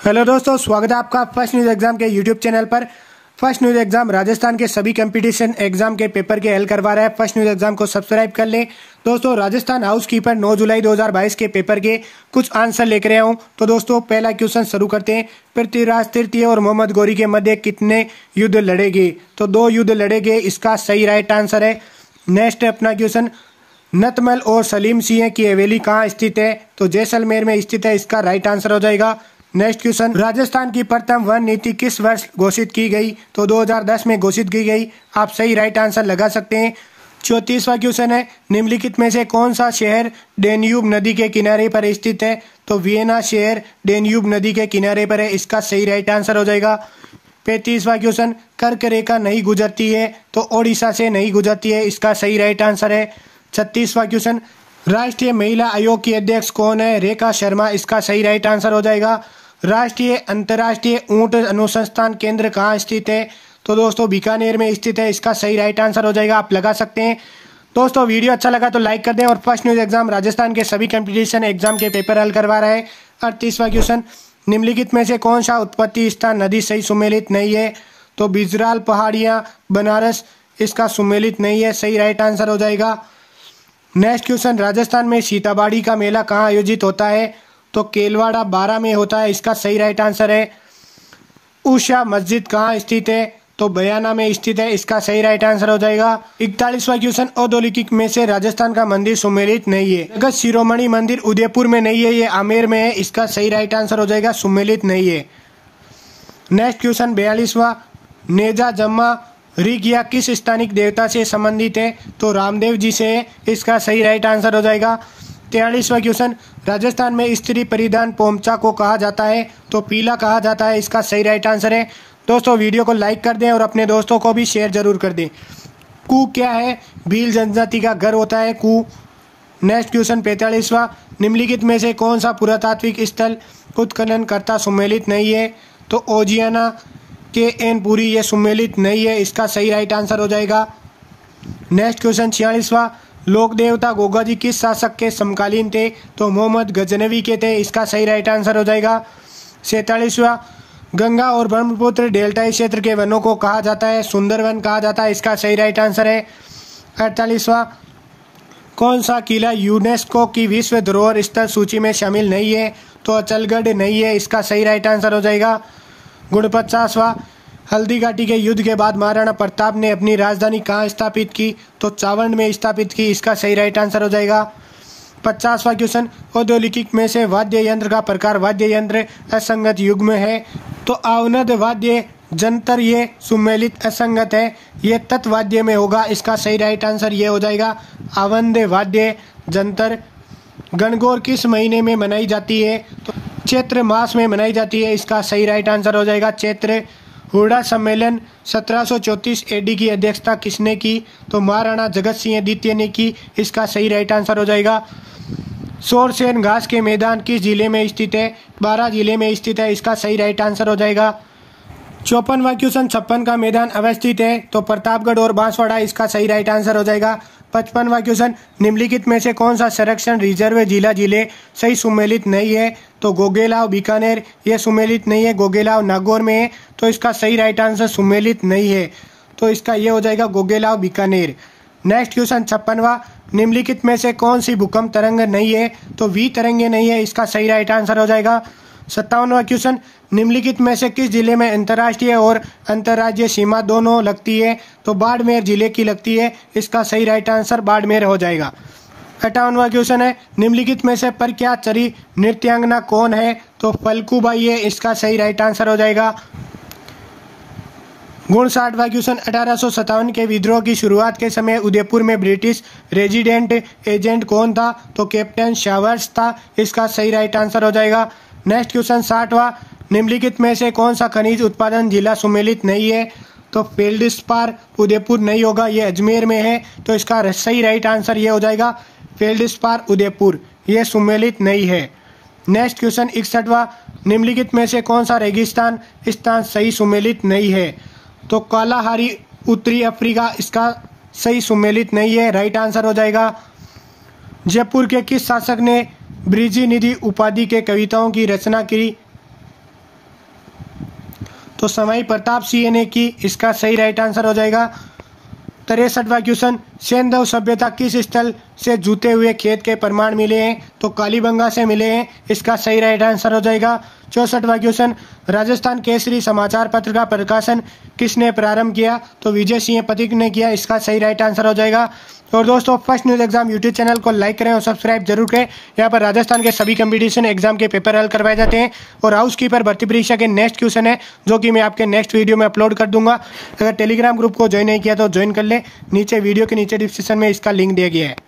Hello दोस्तों, स्वागत है आपका फर्स्ट न्यूज़ एग्जाम के यूट्यूब चैनल पर। फर्स्ट न्यूज़ एग्जाम राजस्थान के सभी कंपटीशन एग्जाम के पेपर के हल करवा रहा है। फर्स्ट न्यूज़ एग्जाम को सब्सक्राइब कर लें। दोस्तों, राजस्थान हाउस कीपर 9 जुलाई 2022 के पेपर के कुछ आंसर लेकर आया हूँ। तो दोस्तों, पहला क्वेश्चन शुरू करते हैं। पृथ्वीराज तृतीय और मोहम्मद गौरी के मध्य कितने युद्ध लड़ेंगे? तो 2 युद्ध लड़ेंगे, इसका सही राइट आंसर है। नेक्स्ट अपना क्वेश्चन, नतमल और सलीम सिंह की हवेली कहाँ स्थित है? तो जैसलमेर में स्थित है, इसका राइट आंसर हो जाएगा। नेक्स्ट क्वेश्चन, राजस्थान की प्रथम वन नीति किस वर्ष घोषित की गई? तो 2010 में घोषित की गई। आप सही राइट आंसर लगा सकते हैं। 34वां क्वेश्चन है, निम्नलिखित में से कौन सा शहर डेन्यूब नदी के किनारे पर स्थित है? तो वियना शहर डेन्यूब नदी के किनारे पर है, इसका सही राइट आंसर हो जाएगा। 35वां क्वेश्चन, कर्क रेखा नहीं गुजरती है? तो ओडिशा से नहीं गुजरती है, इसका सही राइट आंसर है। 36वां क्वेश्चन, राष्ट्रीय महिला आयोग की अध्यक्ष कौन है? रेखा शर्मा, इसका सही राइट आंसर हो जाएगा। राष्ट्रीय अंतर्राष्ट्रीय ऊंट अनुसंधान केंद्र कहाँ स्थित है? तो दोस्तों, बीकानेर में स्थित है, इसका सही राइट आंसर हो जाएगा। आप लगा सकते हैं। दोस्तों, वीडियो अच्छा लगा तो लाइक कर दें। और फर्स्ट न्यूज़ एग्जाम राजस्थान के सभी कंपटीशन एग्जाम के पेपर हल करवा रहा है। 38वां क्वेश्चन, निम्नलिखित में से कौन सा उत्पत्ति स्थान नदी सही सुमेलित नहीं है? तो बिजराल पहाड़ियाँ बनारस, इसका सुमेलित नहीं है, सही राइट आंसर हो जाएगा। नेक्स्ट क्वेश्चन, राजस्थान में सीताबाड़ी का मेला कहाँ आयोजित होता है? तो केलवाड़ा 12 में होता है, इसका सही राइट आंसर है। उषा मस्जिद कहाँ स्थित है? तो बयाना में स्थित है, इसका सही राइट आंसर हो जाएगा। 41वां क्वेश्चन, औद्योगिक में से राजस्थान का मंदिर सुमेलित नहीं है? जगत शिरोमणि मंदिर उदयपुर में नहीं है, ये आमेर में है, इसका सही राइट आंसर हो जाएगा, सुमेलित नहीं है। नेक्स्ट क्वेश्चन 42वां, नेजा जम्मा ऋग्या किस स्थानिक देवता से संबंधित है? तो रामदेव जी से है, इसका सही राइट आंसर हो जाएगा। 43वां क्वेश्चन, राजस्थान में स्त्री परिधान पोमचा को कहा जाता है? तो पीला कहा जाता है, इसका सही राइट आंसर है। दोस्तों, वीडियो को लाइक कर दें और अपने दोस्तों को भी शेयर जरूर कर दें। कू क्या है? भील जनजाति का घर होता है कू। नेक्स्ट क्वेश्चन 45वां, निम्नलिखित में से कौन सा पुरातात्विक स्थल उत्खनन करता सुमेलित नहीं है? तो ओजियाना के एन पुरी, ये सुमेलित नहीं है, इसका सही राइट आंसर हो जाएगा। नेक्स्ट क्वेश्चन 46वां, लोक देवता गोगा जी किस शासक के समकालीन थे? तो मोहम्मद गजनवी के थे, इसका सही राइट आंसर हो जाएगा। 47वां, गंगा और ब्रह्मपुत्र डेल्टाई क्षेत्र के वनों को कहा जाता है? सुंदरवन कहा जाता है, इसका सही राइट आंसर है। 48वां, कौन सा किला यूनेस्को की विश्व धरोहर स्थल सूची में शामिल नहीं है? तो अचलगढ़ नहीं है, इसका सही राइट आंसर हो जाएगा। 49वां, हल्दी घाटी के युद्ध के बाद महाराणा प्रताप ने अपनी राजधानी कहाँ स्थापित की? तो चावंड में स्थापित की, इसका सही राइट आंसर हो जाएगा। 50वां क्वेश्चन, औद्योगिक में से वाद्य यंत्र का प्रकार वाद्य यंत्र असंगत युग्म है? तो आवनद वाद्य जंतर, ये सुमेलित असंगत है, ये तत्वाद्य में होगा, इसका सही राइट आंसर ये हो जाएगा, आवंद वाद्य जंतर। गणगौर किस महीने में मनाई जाती है? तो चैत्र मास में मनाई जाती है, इसका सही राइट आंसर हो जाएगा चैत्र। हुडा सम्मेलन 1734 एडी की अध्यक्षता किसने की? तो महाराणा जगत सिंह द्वितीय ने की, इसका सही राइट आंसर हो जाएगा। शोरसेन घास के मैदान किस जिले में स्थित है? 12 जिले में स्थित है, इसका सही राइट आंसर हो जाएगा। 54वां क्वेश्चन, 56 का मैदान अवस्थित है? तो प्रतापगढ़ और बांसवाड़ा, इसका सही राइट आंसर हो जाएगा। 55वां क्वेश्चन, निम्नलिखित में से कौन सा संरक्षण रिजर्व जिले सही सुमेलित नहीं है? तो गोगेलाव बीकानेर, ये सुमेलित नहीं है, गोगेलाव नागौर में है, तो इसका सही राइट आंसर सुमेलित नहीं है, तो इसका ये हो जाएगा गोगेलाव बीकानेर। नेक्स्ट क्वेश्चन 56वां, निम्नलिखित में से कौन सी भूकंप तरंग नहीं है? तो वी तरंगे नहीं है, इसका सही राइट आंसर हो जाएगा। 57वां क्वेश्चन, निम्नलिखित में से किस जिले में अंतर्राष्ट्रीय और अंतर्राज्यीय सीमा दोनों लगती है? तो बाड़मेर जिले की लगती है, इसका सही राइट आंसर बाड़मेर हो जाएगा। 58वां क्वेश्चन है, निम्नलिखित में से प्रख्यात नृत्यांगना कौन है? तो फल्गुबाई है, इसका सही राइट आंसर हो जाएगा। 59वां क्वेश्चन, 1857 के विद्रोह की शुरुआत के समय उदयपुर में ब्रिटिश रेजिडेंट एजेंट कौन था? तो कैप्टन शावर्स था, इसका सही राइट आंसर हो जाएगा। नेक्स्ट क्वेश्चन 60वां, निम्नलिखित में से कौन सा खनिज उत्पादन जिला सुमेलित नहीं है? तो फेल्डस्पार उदयपुर नहीं होगा, ये अजमेर में है, तो इसका सही राइट आंसर ये हो जाएगा फेल्डस्पार उदयपुर, ये सुमेलित नहीं है। नेक्स्ट क्वेश्चन 61वां, निम्नलिखित में से कौन सा रेगिस्तान स्थान सही सुमेलित नहीं है? तो कालाहारी उत्तरी अफ्रीका, इसका सही सुमेलित नहीं है, राइट आंसर हो जाएगा। जयपुर के किस शासक ने ब्रिजी निधि उपाधि के कविताओं की रचना की? तो समाई प्रताप सिंह ने की, इसका सही राइट आंसर हो जाएगा। 63वां क्वेश्चन, सेंधव सभ्यता किस स्थल से जुते हुए खेत के प्रमाण मिले हैं? तो कालीबंगा से मिले हैं, इसका सही राइट आंसर हो जाएगा। 64वां क्वेश्चन, राजस्थान केसरी समाचार पत्र का प्रकाशन किसने प्रारंभ किया? तो विजय सिंह पथिक ने किया, इसका सही राइट आंसर हो जाएगा। और दोस्तों, First News Exam YouTube channel को लाइक करें और सब्सक्राइब जरूर करें। यहाँ पर राजस्थान के सभी कंपटीशन एग्जाम के पेपर हल करवाए जाते हैं और हाउस कीपर भर्ती परीक्षा के नेक्स्ट क्वेश्चन है जो कि मैं आपके नेक्स्ट वीडियो में अपलोड कर दूंगा। अगर टेलीग्राम ग्रुप को ज्वाइन नहीं किया तो ज्वाइन कर ले, नीचे वीडियो के नीचे डिस्क्रिप्शन में इसका लिंक दिया गया है।